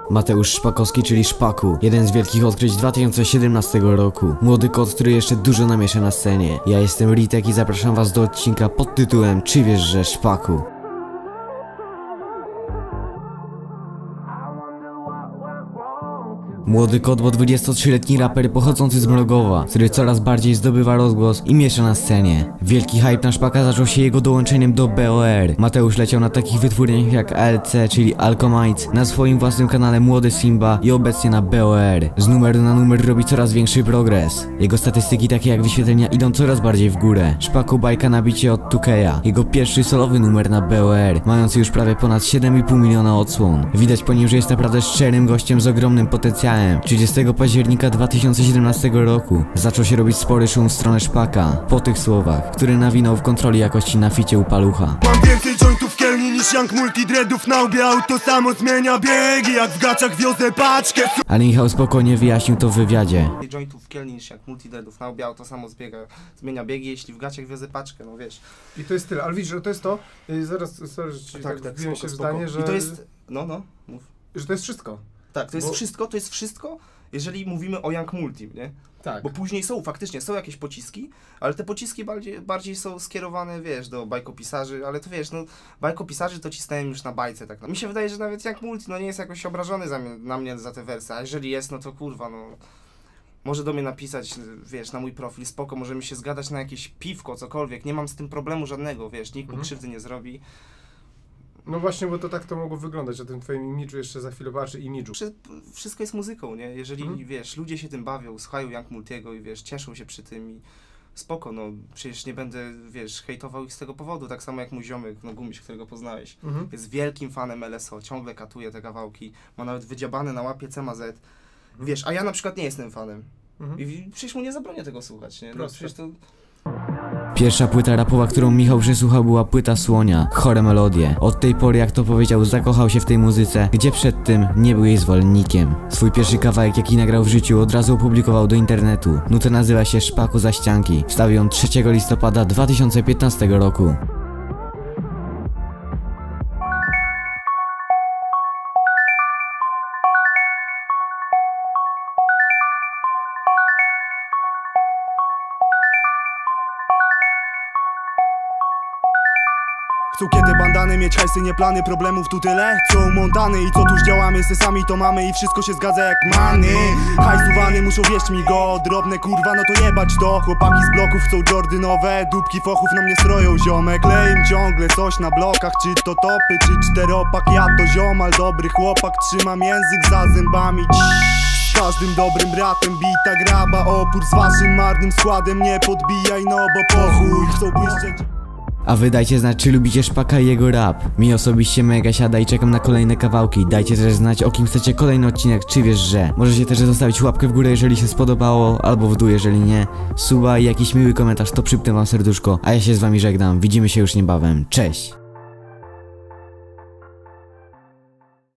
Mateusz Szpakowski, czyli Szpaku, jeden z wielkich odkryć 2017 roku. Młody kot, który jeszcze dużo namiesza na scenie. Ja jestem Ritek i zapraszam was do odcinka pod tytułem Czy wiesz, że Szpaku? Młody kot to 23-letni raper pochodzący z Mrogowa, który coraz bardziej zdobywa rozgłos i miesza na scenie. Wielki hype na Szpaka zaczął się jego dołączeniem do BOR. Mateusz leciał na takich wytwórniach jak ALC, czyli Alkomites, na swoim własnym kanale Młody Simba i obecnie na BOR. Z numeru na numer robi coraz większy progres. Jego statystyki takie jak wyświetlenia idą coraz bardziej w górę. Szpaku bajka na bicie od 2K'a. Jego pierwszy solowy numer na BOR, mający już prawie ponad 7,5 miliona odsłon. Widać po nim, że jest naprawdę szczerym gościem z ogromnym potencjałem. 30 października 2017 roku zaczął się robić spory szum w stronę Szpaka po tych słowach, który nawinął w kontroli jakości na ficie u Palucha. Mam więcej jointów w kielni niż Young Multi, dreadów na łbie, auto samo zmienia biegi, jak w gaciach wiozę paczkę. Ale Michał spokojnie wyjaśnił to w wywiadzie. Jointów w kielni niż Young Multi, dreadów na łbie, auto samo zmienia biegi, jeśli w gaciach wiozę paczkę, no wiesz. I to jest tyle, ale widzisz, że to jest to, zaraz, sorry, że ci tak wbiłem się w zdanie, że... I to jest, mów. Że to jest wszystko. Tak, to jest wszystko, jeżeli mówimy o Young Multi, nie? Tak. Bo później faktycznie są jakieś pociski, ale te pociski bardziej są skierowane, wiesz, do bajkopisarzy, ale to wiesz, no, bajkopisarzy to cisnąłem już na bajce, tak. No. Mi się wydaje, że nawet Young Multi, no, nie jest jakoś obrażony na mnie za te wersy, a jeżeli jest, no to kurwa, no, może do mnie napisać, wiesz, na mój profil, spoko, możemy się zgadać na jakieś piwko, cokolwiek, nie mam z tym problemu żadnego, wiesz, nikt mi krzywdy nie zrobi. No właśnie, bo to tak to mogło wyglądać, o tym twoim imidżu jeszcze za chwilę patrzy, imidżu. Wszystko jest muzyką, nie? Jeżeli, wiesz, ludzie się tym bawią, słuchają Young Multiego i wiesz, cieszą się przy tym i spoko, no przecież nie będę, wiesz, hejtował ich z tego powodu, tak samo jak mój ziomek, no Gumiś, którego poznałeś. Jest wielkim fanem LSO, ciągle katuje te kawałki, ma nawet wydziabane na łapie CMZ, wiesz, a ja na przykład nie jestem fanem. I przecież mu nie zabronię tego słuchać, nie? No, przecież to... Pierwsza płyta rapowa, którą Michał przesłuchał, była płyta Słonia, Chore Melodie. Od tej pory, jak to powiedział, zakochał się w tej muzyce, gdzie przed tym nie był jej zwolennikiem. Swój pierwszy kawałek, jaki nagrał w życiu, od razu opublikował do internetu. Nutę nazywa się Szpaku za ścianki. Wstawił ją 3 listopada 2015 roku. Chcą kiedy bandany, mieć hajsy, nie plany, problemów tu tyle, co umontany i co tuż działamy, sesami to mamy i wszystko się zgadza jak many. Hajsowany muszą wieść mi go, drobne kurwa, no to jebać to. Chłopaki z bloków chcą Jordynowe, dupki fochów na mnie stroją ziomek. Leję im ciągle coś na blokach, czy to topy, czy czteropak. Ja to ziomal, dobry chłopak, trzymam język za zębami. Z każdym dobrym bratem bita graba, opór z waszym marnym składem nie podbijaj, no bo po chuj chcą błyszczeć. A wy dajcie znać, czy lubicie Szpaka i jego rap. Mi osobiście mega siada i czekam na kolejne kawałki. Dajcie też znać, o kim chcecie kolejny odcinek, czy wiesz, że. Możecie też zostawić łapkę w górę, jeżeli się spodobało, albo w dół, jeżeli nie. Suba i jakiś miły komentarz, to przypnę wam serduszko. A ja się z wami żegnam, widzimy się już niebawem, cześć!